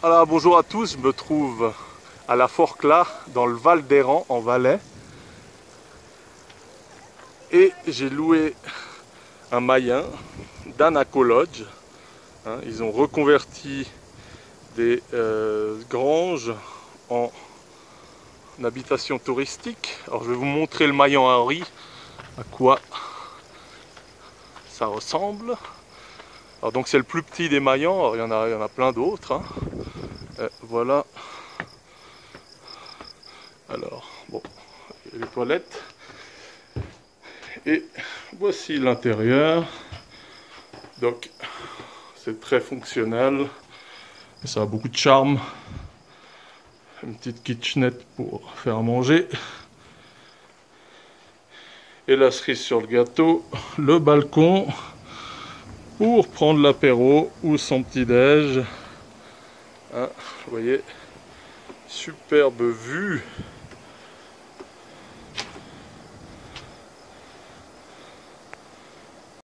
Alors bonjour à tous, je me trouve à la Forclaz dans le Val d'Hérens en Valais et j'ai loué un mayen d'Anaco Lodge. Ils ont reconverti des granges en habitation touristique. Alors je vais vous montrer le mayen Henri, à quoi ça ressemble. Alors donc c'est le plus petit des mayens, alors, il y en a plein d'autres. Voilà. Alors, bon, les toilettes. Et voici l'intérieur. Donc, c'est très fonctionnel. Et ça a beaucoup de charme. Une petite kitchenette pour faire à manger. Et la cerise sur le gâteau, le balcon pour prendre l'apéro ou son petit-déj. Vous voyez, superbe vue.